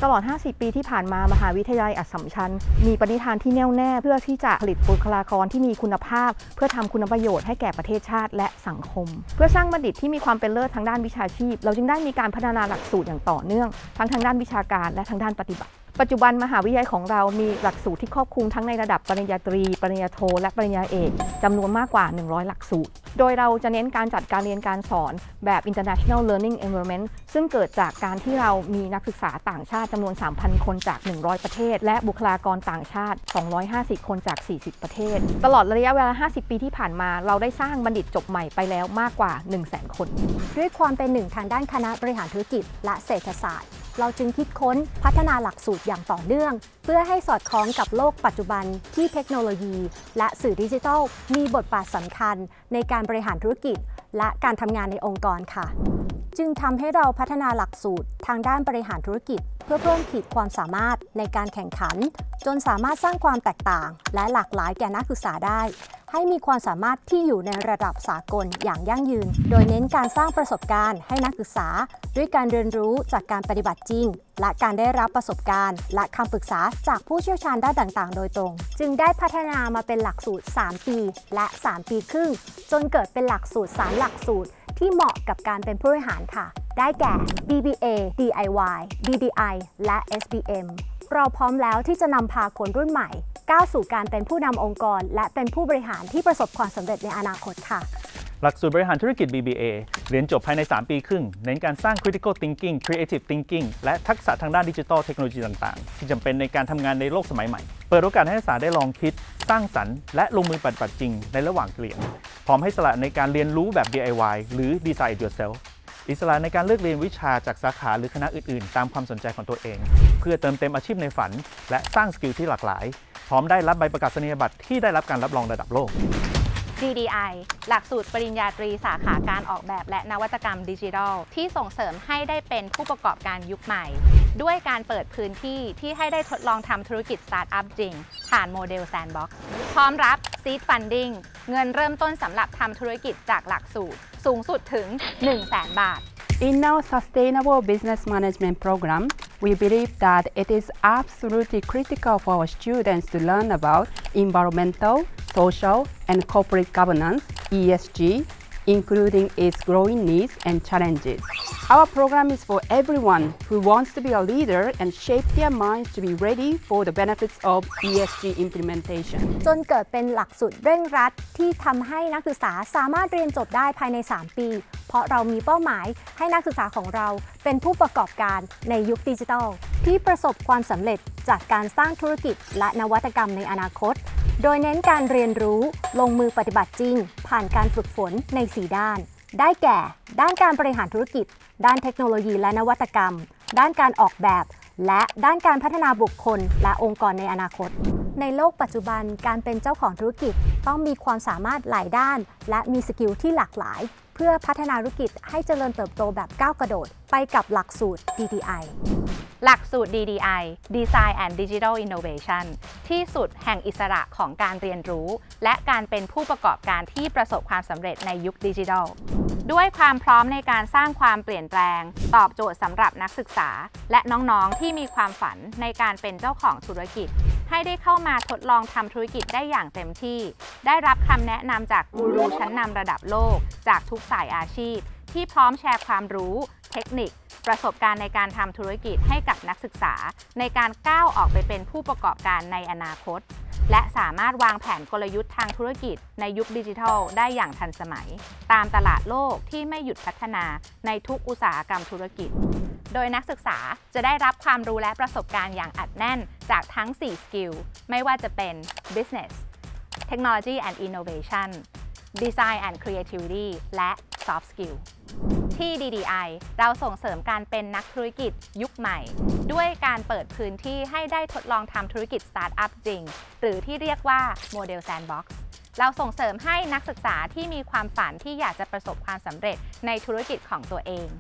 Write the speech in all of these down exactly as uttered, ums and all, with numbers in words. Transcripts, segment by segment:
ตลอดห้าสิบปีที่ผ่านมามหาวิทยาลัยอัสสัมชัญมีปณิธานที่แน่วแน่เพื่อที่จะผลิตบุคลากรที่มีคุณภาพเพื่อทำคุณประโยชน์ให้แก่ประเทศชาติและสังคมเพื่อสร้างบัณฑิตที่มีความเป็นเลิศทางด้านวิชาชีพเราจึงได้มีการพัฒนาหลักสูตรอย่างต่อเนื่องทั้งทางด้านวิชาการและทางด้านปฏิบัติปัจจุบันมหาวิทยาลัยของเรามีหลักสูตรที่ครอบคลุมทั้งในระดับปริญญาตรีปริญญาโทและปริญญาเอกจำนวนมากกว่าหนึ่งร้อยหลักสูตรโดยเราจะเน้นการจัดการเรียนการสอนแบบ International Learning Environment ซึ่งเกิดจากการที่เรามีนักศึกษาต่างชาติจำนวน สามพัน คนจากหนึ่งร้อยประเทศและบุคลากรต่างชาติสองร้อยห้าสิบคนจากสี่สิบประเทศตลอดระยะเวลาห้าสิบปีที่ผ่านมาเราได้สร้างบัณฑิตจบใหม่ไปแล้วมากกว่า หนึ่งแสน คนด้วยความเป็นหนึ่งทางด้านคณะบริหารธุรกิจและเศรษฐศาสตร์เราจึงคิดค้นพัฒนาหลักสูตรอย่างต่อเนื่องเพื่อให้สอดคล้องกับโลกปัจจุบันที่เทคโนโลยีและสื่อดิจิทัลมีบทบาทสำคัญในการบริหารธุรกิจและการทำงานในองค์กรค่ะจึงทำให้เราพัฒนาหลักสูตรทางด้านบริหารธุรกิจเพื่อเพิ่มขีดความสามารถในการแข่งขันจนสามารถสร้างความแตกต่างและหลากหลายแก่นักศึกษาได้ให้มีความสามารถที่อยู่ในระดับสากลอย่างยั่งยืนโดยเน้นการสร้างประสบการณ์ให้นักศึกษาด้วยการเรียนรู้จากการปฏิบัติจริงและการได้รับประสบการณ์และคำปรึกษาจากผู้เชี่ยวชาญด้านต่างๆโดยตรงจึงได้พัฒนามาเป็นหลักสูตรสามปีและสามปีครึ่งจนเกิดเป็นหลักสูตรสามหลักสูตรที่เหมาะกับการเป็นผู้บริหารค่ะได้แก่ บี บี เอ ดี ไอ วาย ดี ดี ไอ และ เอส บี เอ็ม เราพร้อมแล้วที่จะนำพาคนรุ่นใหม่ก้าวสู่การเป็นผู้นำองค์กรและเป็นผู้บริหารที่ประสบความสำเร็จในอนาคตค่ะหลักสูตรบริหารธุรกิจ บี บี เอ เรียนจบภายในสามปีครึ่งเน้นการสร้าง critical thinking creative thinking และทักษะทางด้านดิจิทัลเทคโนโลยีต่างๆที่จำเป็นในการทำงานในโลกสมัยใหม่เปิดโอกาสให้นักศึกษาได้ลองคิดสร้างสรรค์และลงมือปฏิบัติจริงในระหว่างเรียนพร้อมให้อิสระในการเรียนรู้แบบ ดี ไอ วาย หรือ Design it yourself อิสระในการเลือกเรียนวิชาจากสาขาหรือคณะอื่นๆตามความสนใจของตัวเองเพื่อเติมเต็มอาชีพในฝันและสร้างสกิลที่หลากหลายพร้อมได้รับใบประกาศนียบัตรที่ได้รับการรับรองระดับโลกดี ดี ไอ หลักสูตรปริญญาตรีสาขาการออกแบบและนวัตกรรมดิจิทัลที่ส่งเสริมให้ได้เป็นผู้ประกอบการยุคใหม่ด้วยการเปิดพื้นที่ที่ให้ได้ทดลองทำธุรกิจสตาร์ทอัพจริงผ่านโมเดล Sandbox พร้อมรับ Seed Funding เงินเริ่มต้นสำหรับทำธุรกิจจากหลักสูตรสูงสุดถึง หนึ่งแสน บาท In our Sustainable Business Management program, we believe that it is absolutely critical for our students to learn about environmental, social, and corporate governance, E S G, including its growing needs and challenges. Our program is for everyone who wants to be a leader and shape their minds to be ready for the benefits of E S G implementation. จนเกิดเป็นหลักสูตรเร่งรัดที่ทำให้นักศึกษาสามารถเรียนจบได้ภายในสามปีเพราะเรามีเป้าหมายให้นักศึกษาของเราเป็นผู้ประกอบการในยุคดิจิทัลที่ประสบความสำเร็จจากการสร้างธุรกิจและนวัตกรรมในอนาคตโดยเน้นการเรียนรู้ลงมือปฏิบัติจริงผ่านการฝึกฝนในสี่ด้านได้แก่ด้านการบริหารธุรกิจด้านเทคโนโลยีและนวัตกรรมด้านการออกแบบและด้านการพัฒนาบุคคลและองค์กรในอนาคตในโลกปัจจุบันการเป็นเจ้าของธุรกิจต้องมีความสามารถหลายด้านและมีสกิลที่หลากหลายเพื่อพัฒนาธุรกิจให้เจริญเติบโตแบบก้าวกระโดดไปกับหลักสูตร ดี ดี ไอหลักสูตร ดี ดี ไอ Design and Digital Innovation ที่สุดแห่งอิสระของการเรียนรู้และการเป็นผู้ประกอบการที่ประสบความสำเร็จในยุคดิจิทัลด้วยความพร้อมในการสร้างความเปลี่ยนแปลงตอบโจทย์สำหรับนักศึกษาและน้องๆที่มีความฝันในการเป็นเจ้าของธุรกิจให้ได้เข้ามาทดลองทำธุรกิจได้อย่างเต็มที่ได้รับคำแนะนำจากกูรูชั้นนำระดับโลกจากทุกสายอาชีพที่พร้อมแชร์ความรู้เทคนิคประสบการณ์ในการทำธุรกิจให้กับนักศึกษาในการก้าวออกไปเป็นผู้ประกอบการในอนาคตและสามารถวางแผนกลยุทธ์ทางธุรกิจในยุคดิจิทัลได้อย่างทันสมัยตามตลาดโลกที่ไม่หยุดพัฒนาในทุกอุตสาหกรรมธุรกิจโดยนักศึกษาจะได้รับความรู้และประสบการณ์อย่างอัดแน่นจากทั้งสี่สกิลไม่ว่าจะเป็น Business Technology and Innovation Design and Creativity และ Soft Skill ที่ ดี ดี ไอ เราส่งเสริมการเป็นนักธุรกิจยุคใหม่ด้วยการเปิดพื้นที่ให้ได้ทดลองทำธุรกิจสตาร์ทอัพจริงหรือที่เรียกว่าโมเดล Sandbox เราส่งเสริมให้นักศึกษาที่มีความฝันที่อยากจะประสบความสำเร็จในธุรกิจของตัวเอง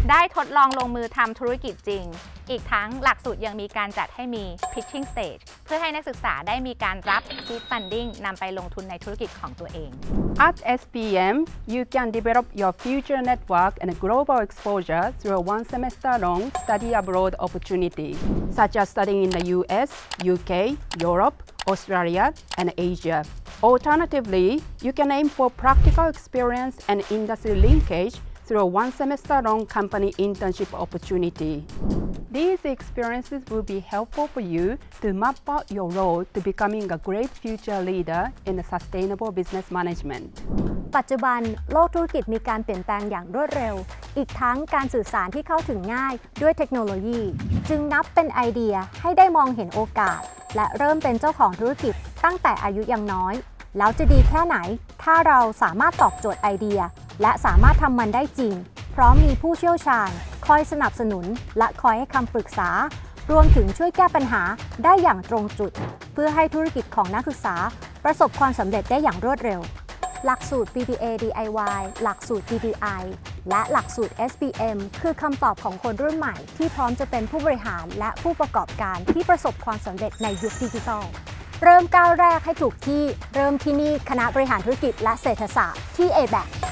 ได้ทดลองลงมือทำธุรกิจจริงอีกทั้งหลักสูตรยังมีการจัดให้มี pitching stage เพื่อให้นักศึกษาได้มีการรับ seed funding นำไปลงทุนในธุรกิจของตัวเอง At เอส พี เอ็ม you can develop your future network and global exposure through a one semester long study abroad opportunity, such as studying in the ยู เอส, ยู เค, Europe, Australia, and Asia. Alternatively, you can aim for practical experience and industry linkage through a one semester long company internship opportunity. These experiences will be helpful for you to map out your road to becoming a great future leader in sustainable business management. ปัจจุบันโลกธุรกิจมีการเปลี่ยนแปลงอย่างรวดเร็วอีกทั้งการสื่อสารที่เข้าถึงง่ายด้วยเทคโนโลยีจึงนับเป็นไอเดียให้ได้มองเห็นโอกาสและเริ่มเป็นเจ้าของธุรกิจตั้งแต่อายุยังน้อยแล้วจะดีแค่ไหนถ้าเราสามารถตอบโจทย์ไอเดียและสามารถทำมันได้จริงพร้อมมีผู้เชี่ยวชาญคอยสนับสนุนและคอยให้คำปรึกษารวมถึงช่วยแก้ปัญหาได้อย่างตรงจุดเพื่อให้ธุรกิจของนักศึกษาประสบความสำเร็จได้อย่างรวดเร็วหลักสูตร บี บี เอ ดี ไอ วาย หลักสูตร ดี ดี ไอ และหลักสูตร เอส พี เอ็ม คือคำตอบของคนรุ่นใหม่ที่พร้อมจะเป็นผู้บริหารและผู้ประกอบการที่ประสบความสำเร็จในยุคดิจิทัลเริ่มก้าวแรกให้ถูกที่เริ่มที่นี่คณะบริหารธุรกิจและเศรษฐศาสตร์ที่ เอ แบค